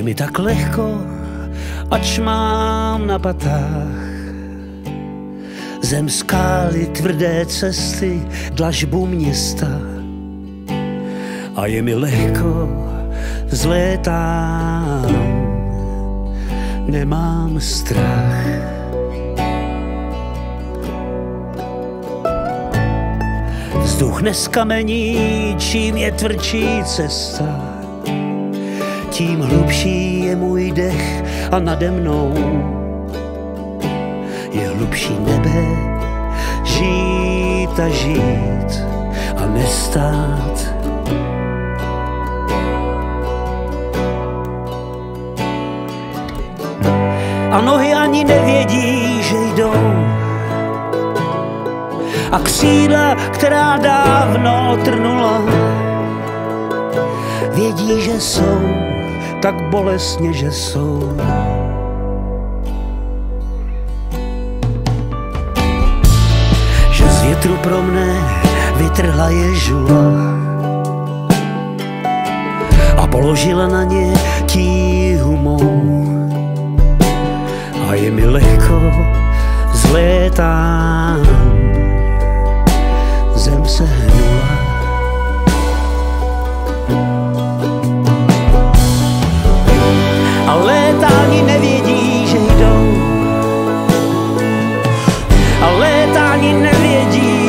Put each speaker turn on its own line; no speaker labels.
je mi tak lehko, ač mám na patách zem, skály, tvrdé cesty, dlažbu města. A je mi lehko, zlétám, nemám strach. Vzduch neskamení, čím je tvrdší cesta, tím hlubší je můj dech a nade mnou je hlubší nebe. Žít a žít a nestát. A nohy ani nevědí, že jdou, a křídla, která dávno trnula, vědí, že jsou tak bolestně, že jsou. Že z větru pro mne vytrhla je žula a položila na ně tíhu mou. A je mi lehko, zlétám, zem se hnula. A létání nevědí, že jdou, a létání nevědí,